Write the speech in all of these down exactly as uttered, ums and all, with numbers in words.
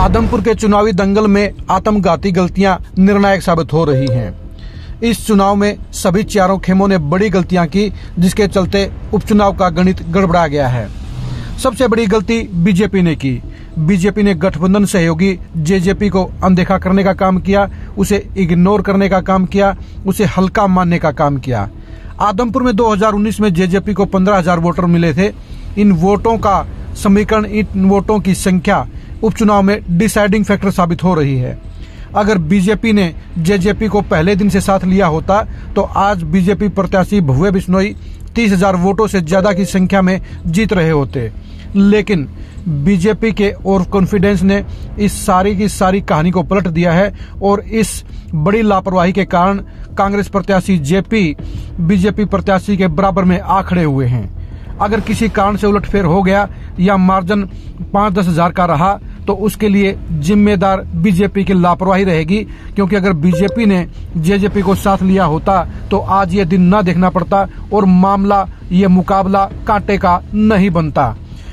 आदमपुर के चुनावी दंगल में आत्मघाती गलतियां निर्णायक साबित हो रही हैं। इस चुनाव में सभी चारों खेमों ने बड़ी गलतियां की, जिसके चलते उपचुनाव का गणित गड़बड़ा गया है। सबसे बड़ी गलती बीजेपी ने की। बीजेपी ने गठबंधन सहयोगी जेजेपी को अनदेखा करने का काम किया, उसे इग्नोर करने का काम किया, उसे हल्का मानने का काम किया। आदमपुर में दो हज़ार उन्नीस में जेजेपी को पंद्रह हजार वोटर मिले थे। इन वोटों का समीकरण, इन वोटों की संख्या उपचुनाव में डिसाइडिंग फैक्टर साबित हो रही है। अगर बीजेपी ने जेजेपी को पहले दिन से साथ लिया होता तो आज बीजेपी प्रत्याशी भव्य बिश्नोई तीस हजार वोटों से ज्यादा की संख्या में जीत रहे होते। लेकिन बीजेपी के ओवर कॉन्फिडेंस ने इस सारी की सारी कहानी को पलट दिया है और इस बड़ी लापरवाही के कारण कांग्रेस प्रत्याशी जेपी बीजेपी प्रत्याशी के बराबर में आ खड़े हुए हैं। अगर किसी कारण से उलटफेर हो गया या मार्जिन पांच दस हजार का रहा तो उसके लिए जिम्मेदार बीजेपी की लापरवाही रहेगी, क्योंकि अगर बीजेपी ने जेजेपी को साथ लिया होता तो आज ये दिन न देखना पड़ता और मामला, ये मुकाबला कांटे का नहीं बनता।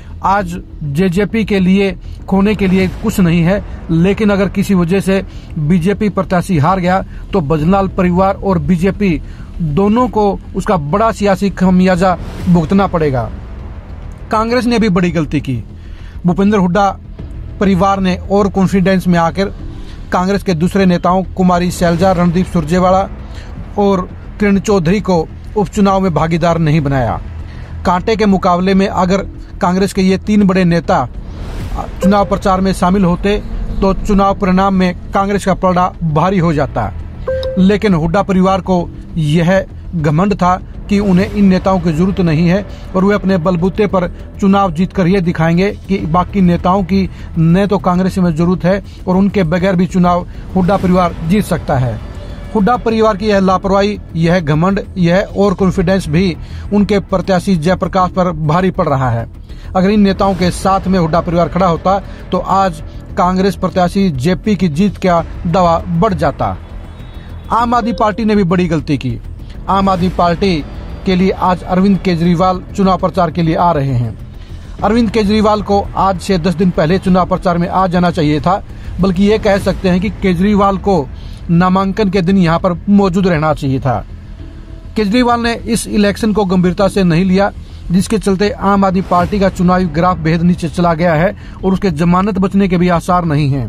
आज जेजेपी के लिए खोने के लिए कुछ नहीं है, लेकिन अगर किसी वजह से बीजेपी प्रत्याशी हार गया तो बजनाल परिवार और बीजेपी दोनों को उसका बड़ा सियासी खमियाजा भुगतना पड़ेगा। कांग्रेस ने भी बड़ी गलती की। भूपेंद्र हुड्डा परिवार ने और कॉन्फिडेंस में आकर कांग्रेस के दूसरे नेताओं कुमारी शैलजा, रणदीप सुरजेवाला और किरण चौधरी को उपचुनाव में भागीदार नहीं बनाया। कांटे के मुकाबले में अगर कांग्रेस के ये तीन बड़े नेता चुनाव प्रचार में शामिल होते तो चुनाव परिणाम में कांग्रेस का पलड़ा भारी हो जाता। लेकिन हुड्डा परिवार को यह घमंड था कि उन्हें इन नेताओं की जरूरत नहीं है और वे अपने बलबूते पर चुनाव जीतकर ये दिखाएंगे कि बाकी नेताओं की न तो कांग्रेस में जरूरत है और उनके बगैर भी चुनाव हुड्डा परिवार जीत सकता है। हुड्डा परिवार की यह लापरवाही, यह घमंड, यह और कॉन्फिडेंस भी उनके प्रत्याशी जयप्रकाश पर भारी पड़ रहा है। अगर इन नेताओं के साथ में हुड्डा परिवार खड़ा होता तो आज कांग्रेस प्रत्याशी जेपी की जीत का दावा बढ़ जाता। आम आदमी पार्टी ने भी बड़ी गलती की। आम आदमी पार्टी के लिए आज अरविंद केजरीवाल चुनाव प्रचार के लिए आ रहे हैं। अरविंद केजरीवाल को आज से दस दिन पहले चुनाव प्रचार में आ जाना चाहिए था, बल्कि ये कह सकते हैं कि केजरीवाल को नामांकन के दिन यहाँ पर मौजूद रहना चाहिए था। केजरीवाल ने इस इलेक्शन को गंभीरता से नहीं लिया, जिसके चलते आम आदमी पार्टी का चुनावी ग्राफ बेहद नीचे चला गया है और उसके जमानत बचने के भी आसार नहीं हैं।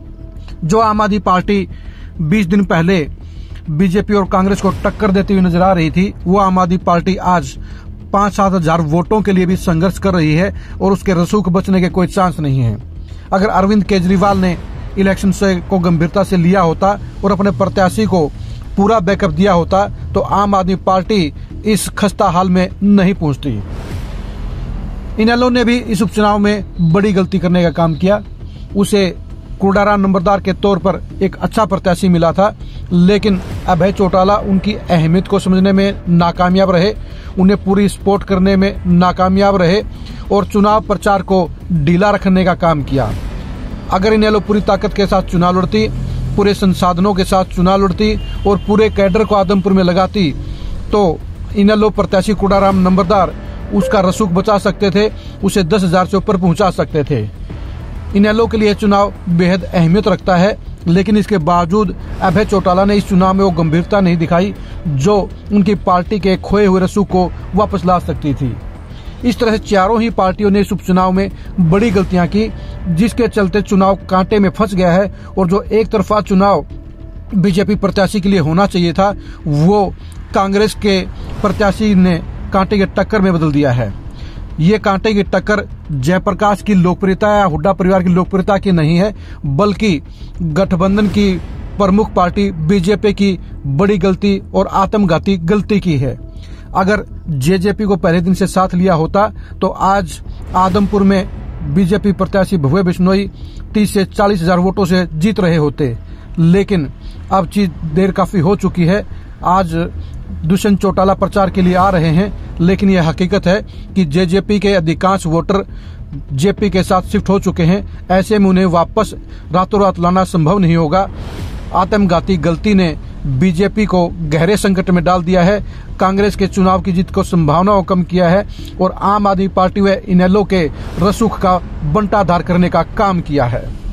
जो आम आदमी पार्टी बीस दिन पहले बीजेपी और कांग्रेस को टक्कर देती हुई नजर आ रही थी, वो आम आदमी पार्टी आज पांच सात हजार वोटों के लिए भी संघर्ष कर रही है और उसके रसूख बचने के कोई चांस नहीं है। अगर अरविंद केजरीवाल ने इलेक्शन से को गंभीरता से लिया होता और अपने प्रत्याशी को पूरा बैकअप दिया होता तो आम आदमी पार्टी इस खस्ता हाल में नहीं पहुंचती। इनेलो ने भी इस उपचुनाव में बड़ी गलती करने का काम किया। उसे कुडारा नंबरदार के तौर पर एक अच्छा प्रत्याशी मिला था, लेकिन अभय चौटाला उनकी अहमियत को समझने में नाकामयाब रहे, उन्हें पूरी सपोर्ट करने में नाकामयाब रहे और चुनाव प्रचार को ढीला रखने का काम किया। अगर इनेलो पूरी ताकत के साथ चुनाव लड़ती, पूरे संसाधनों के साथ चुनाव लड़ती और पूरे कैडर को आदमपुर में लगाती तो इनेलो प्रत्याशी कुडाराम नंबरदार उसका रसूख बचा सकते थे, उसे दस हजार से ऊपर पहुंचा सकते थे। इनेलो के लिए चुनाव बेहद अहमियत रखता है, लेकिन इसके बावजूद अभय चौटाला ने इस चुनाव में वो गंभीरता नहीं दिखाई जो उनकी पार्टी के खोए हुए रसूख को वापस ला सकती थी। इस तरह से चारों ही पार्टियों ने इस उपचुनाव में बड़ी गलतियां की, जिसके चलते चुनाव कांटे में फंस गया है और जो एक तरफा चुनाव बीजेपी प्रत्याशी के लिए होना चाहिए था वो कांग्रेस के प्रत्याशी ने कांटे के टक्कर में बदल दिया है। ये कांटे की टक्कर जयप्रकाश की लोकप्रियता या हुड्डा परिवार की लोकप्रियता की नहीं है, बल्कि गठबंधन की प्रमुख पार्टी बीजेपी की बड़ी गलती और आत्मघाती गलती की है। अगर जेजेपी को पहले दिन से साथ लिया होता तो आज आदमपुर में बीजेपी प्रत्याशी भव्य बिश्नोई तीस से चालीस हजार वोटों से जीत रहे होते। लेकिन अब चीज देर काफी हो चुकी है। आज दुष्यंत चौटाला प्रचार के लिए आ रहे हैं, लेकिन यह हकीकत है कि जेजेपी के अधिकांश वोटर जेपी के साथ शिफ्ट हो चुके हैं। ऐसे में उन्हें वापस रातों रात लाना संभव नहीं होगा। आत्मघाती गलती ने बीजेपी को गहरे संकट में डाल दिया है, कांग्रेस के चुनाव की जीत को संभावनाओं कम किया है और आम आदमी पार्टी व इनेलो के रसूख का बंटाधार करने का काम किया है।